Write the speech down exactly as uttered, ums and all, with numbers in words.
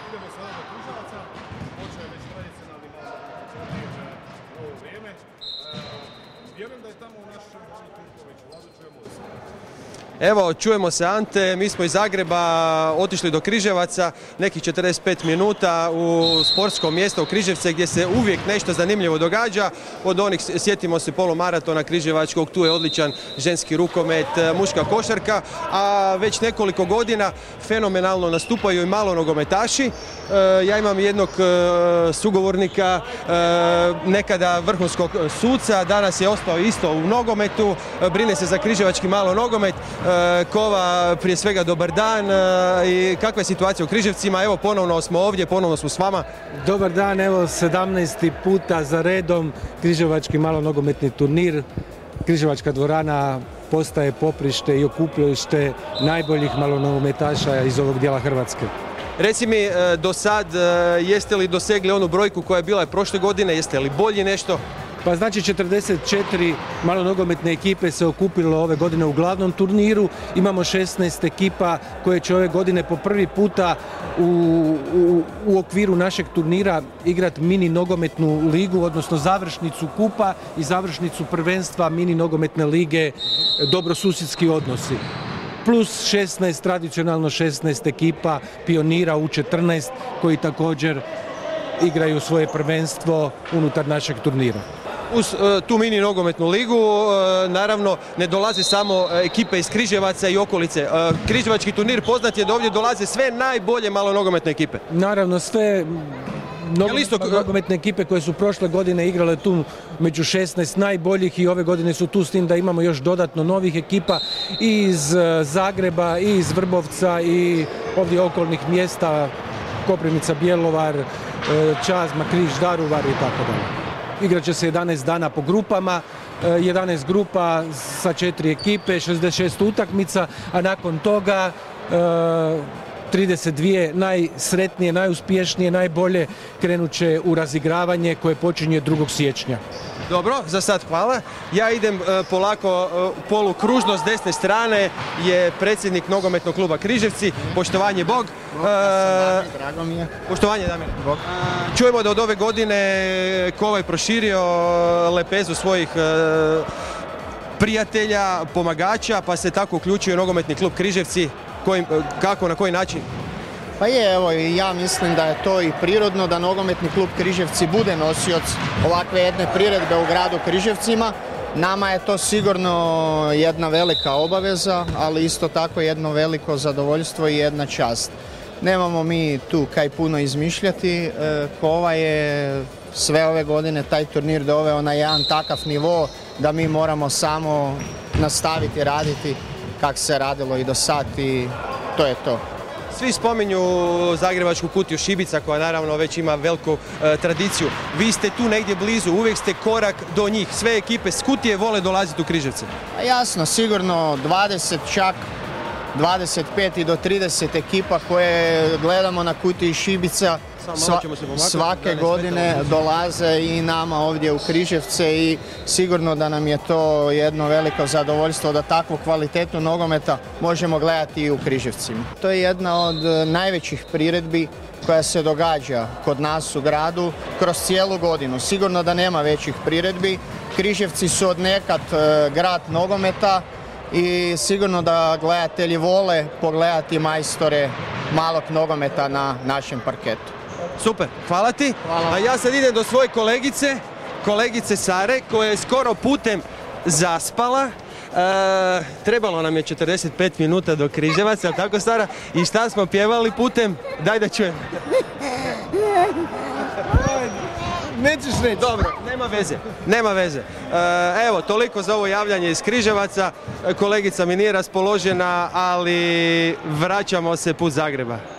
idemo sada do Križevaca, počeo je već tradicionalni malo turnir u ovo vrijeme. Vjerujem da je tamo naš Vlado Turković. Vlado, čujemo se. Evo, čujemo se Ante, mi smo iz Zagreba otišli do Križevaca, nekih četrdeset pet minuta u sportsko mjesto u Križevce gdje se uvijek nešto zanimljivo događa. Od onih, sjetimo se polumaratona križevačkog, tu je odličan ženski rukomet, muška košarka, a već nekoliko godina fenomenalno nastupaju i malo nogometaši. Ja imam jednog sugovornika, nekada vrhunskog suca, danas je ostao isto u nogometu, brine se za križevački malo nogomet. Kova, prije svega dobar dan i kakva je situacija u Križevcima? Evo, ponovno smo ovdje, ponovno smo s vama. Dobar dan, evo sedamnaesti puta za redom križevački malo nogometni turnir. Križevačka dvorana postaje poprište i okupljište najboljih malonogometaša iz ovog dijela Hrvatske. Reci mi, do sad, jeste li dosegli onu brojku koja je bila prošle godine, jeste li bolji nešto? Pa znači četrdeset četiri malonogometne ekipe se okupilo ove godine u glavnom turniru. Imamo šesnaest ekipa koje će ove godine po prvi puta u, u, u okviru našeg turnira igrati mini nogometnu ligu, odnosno završnicu kupa i završnicu prvenstva mini nogometne lige Dobrosusjedski odnosi. Plus šesnaest, tradicionalno šesnaest ekipa pionira u četrnaest koji također igraju svoje prvenstvo unutar našeg turnira. Uz uh, tu mini nogometnu ligu, uh, naravno, ne dolaze samo uh, ekipe iz Križevaca i okolice. Uh, Križevački turnir poznat je da ovdje dolaze sve najbolje malonogometne ekipe. Naravno, sve nogometne ekipe koje su prošle godine igrale tu među šesnaest najboljih i ove godine su tu, s tim da imamo još dodatno novih ekipa i iz Zagreba, i iz Vrbovca, i ovdje okolnih mjesta, Koprivnica, Bjelovar, Čazma, Križ, Daruvar i tako dalje. Igrat će se jedanaest dana po grupama, jedanaest grupa sa četiri ekipe, šezdeset šest utakmica, a nakon toga trideset dvije najsretnije, najuspješnije, najbolje krenut će u razigravanje koje počinje drugog siječnja. Dobro, za sad hvala. Ja idem uh, polako uh, polukružno s desne strane je predsjednik nogometnog kluba Križevci. Poštovanje Bog. Bog, ja sam Drago mi je. Poštovanje Damir. Bog. Čujemo da od ove godine Kova je proširio lepezu svojih uh, prijatelja, pomagača, pa se tako uključio nogometni klub Križevci. Kojim, kako, na koji način? Pa je, evo, ja mislim da je to i prirodno da nogometni klub Križevci bude nosioc ovakve jedne priredbe u gradu Križevcima. Nama je to sigurno jedna velika obaveza, ali isto tako jedno veliko zadovoljstvo i jedna čast. Nemamo mi tu kaj puno izmišljati. Kova je sve ove godine taj turnir doveo na jedan takav nivo da mi moramo samo nastaviti raditi kako se radilo i do sad i to je to. Svi spominju Zagrebačku kutiju Šibica koja naravno već ima veliku e, tradiciju. Vi ste tu negdje blizu, uvijek ste korak do njih. Sve ekipe s Kutije vole dolaziti u Križevce. A jasno, sigurno dvadeset čak, dvadeset pet i do trideset ekipa koje gledamo na Kutiji Šibica Sva, svake godine dolaze i nama ovdje u Križevce i sigurno da nam je to jedno veliko zadovoljstvo da takvu kvalitetu nogometa možemo gledati i u Križevcima. To je jedna od najvećih priredbi koja se događa kod nas u gradu kroz cijelu godinu. Sigurno da nema većih priredbi. Križevci su od nekad grad nogometa i sigurno da gledatelji vole pogledati majstore malog nogometa na našem parketu. Super, hvala ti. Hvala. A ja sad idem do svoje kolegice, kolegice Sare, koja je skoro putem zaspala. E, trebalo nam je četrdeset pet minuta do Križevaca, tako Sara? I šta smo pjevali putem? Daj da čujem. Nećeš reći. Dobro, nema veze, nema veze. E, evo, toliko za ovo javljanje iz Križevaca. Kolegica mi nije raspoložena, ali vraćamo se put Zagreba.